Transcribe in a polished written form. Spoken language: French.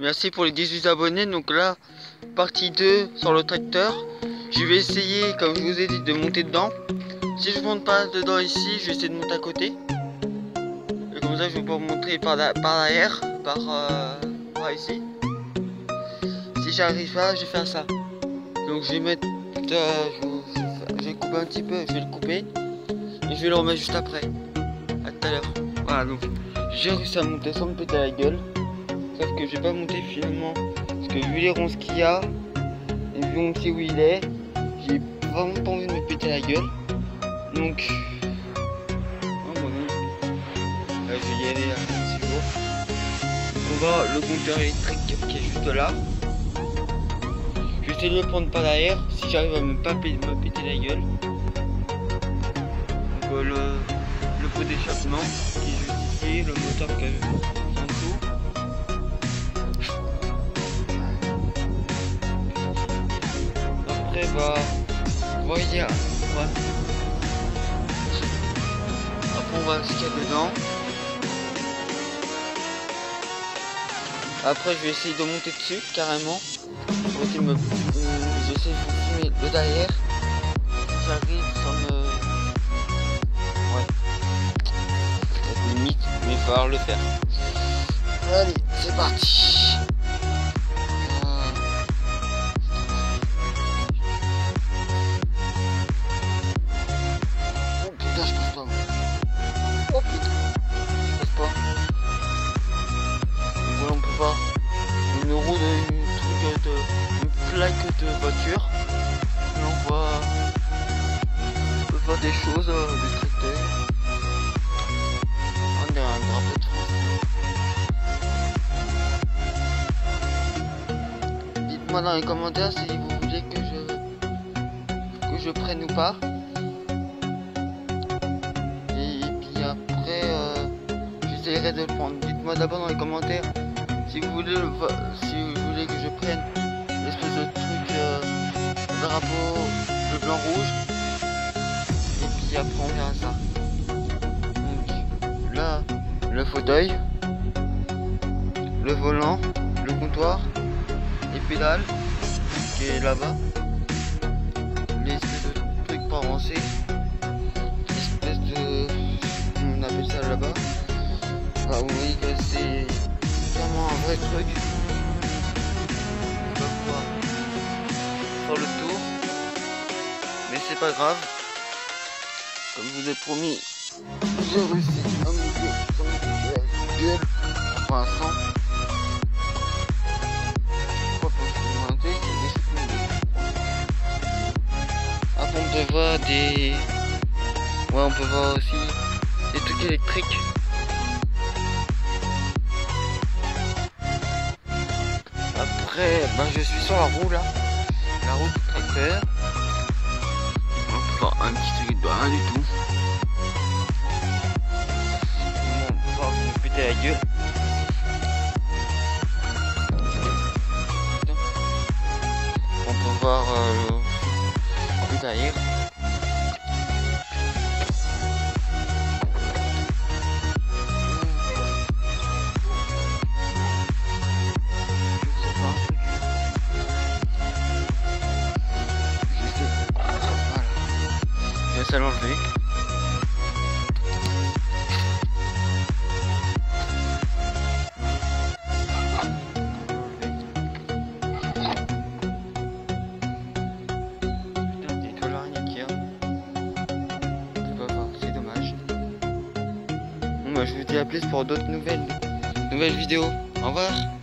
Merci pour les 18 abonnés. Donc là, partie 2 sur le tracteur. Je vais essayer, comme je vous ai dit, de monter dedans. Si je monte pas dedans ici, je vais essayer de monter à côté. Et comme ça, je vais pouvoir montrer par derrière, par ici. Si j'arrive pas, je vais faire ça. Donc je vais mettre, je vais couper un petit peu, je vais le couper. Et je vais le remettre juste après. À tout à l'heure. Voilà, donc j'ai réussi à monter sans me péter la gueule. Sauf que je vais pas monter finalement. Parce que vu les ronces qu'il y a, et vu on sait où il est, j'ai vraiment pas envie de me péter la gueule. Donc, oh, bon, là, je vais y aller à 6 jours. On va le compteur électrique qui est juste là. Je vais essayer de le prendre par derrière si j'arrive à me péter la gueule. Donc, le pot d'échappement qui est juste ici, le moteur qui est en dessous. Après, bah, voyez, ouais. Après, on va voir ce qu'il y a dedans. Après, je vais essayer de monter dessus carrément. Pour qu'il me, j'essaie de filmer le derrière. Si j'arrive sans me, ouais, c'est limite, mais il va falloir le faire. Allez, c'est parti. Oh putain, je passe pas. Oh putain, je passe pas. Donc voilà, on peut voir une roue une plaque de voiture. Et on peut voir des choses, des tracteurs. On a un drapeau de France. Dites-moi dans les commentaires si vous voulez que je prenne ou pas. Et puis après, j'essaierai de le prendre. Dites-moi d'abord dans les commentaires si vous voulez que je prenne l'espèce de truc, le drapeau, le blanc rouge. Et puis après on verra ça. Donc là, le fauteuil, le volant, le comptoir, les pédales qui est là-bas, l'espèce de truc pour avancer, l'espèce de, on appelle ça là-bas. Ah, vous voyez que c'est vraiment un vrai truc. On va pouvoir faire le tour, mais c'est pas grave. Comme je vous ai promis, j'ai réussi à me gueule pour l'instant. Après on peut voir des, ouais, on peut voir aussi des trucs électriques. Après, ben, je suis sur la roue là, la roue du tracteur. On peut voir un petit truc de rien du tout. On va pouvoir me péter la gueule. On peut voir le derrière. Ça l'enlever. Putain, des toiles araignées qu'il y a. Je peux pas voir, c'est dommage. Bon bah je vous dis à plus pour d'autres nouvelles vidéos. Au revoir.